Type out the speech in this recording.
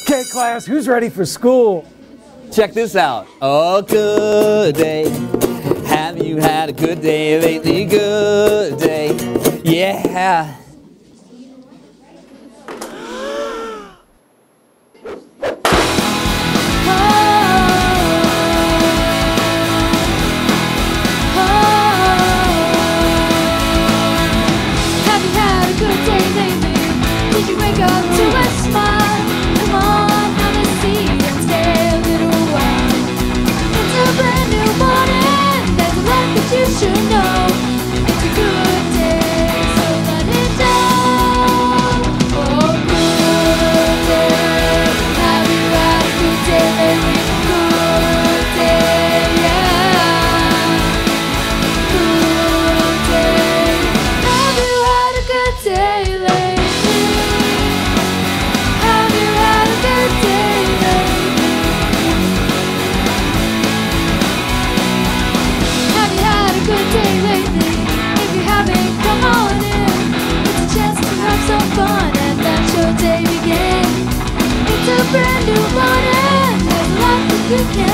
Okay, class, who's ready for school? Check this out. Oh, good day. Have you had a good day lately? Good day. Yeah. Have you had a good day lately? Did you wake up to a smile? Come on, have a seat and stay a little while. It's a brand new morning. There's a lot that you should know. It's a good day, so let it down. Oh, good day. Have you had a good day lately? Good day, yeah. Good day. Have you had a good day lately? Have you had a good day lately? Have you had a good day lately? If you haven't, come on in. It's a chance to have some fun and let your day begin. It's a brand new morning. There's a lot that you can